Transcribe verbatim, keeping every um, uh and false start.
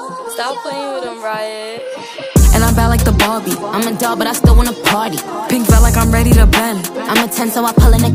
Stop playing with him, Riot. And I'm bad like the Barbie. I'm a doll, but I still wanna party. Pink felt like I'm ready to bend. I'm a ten, so I pull in a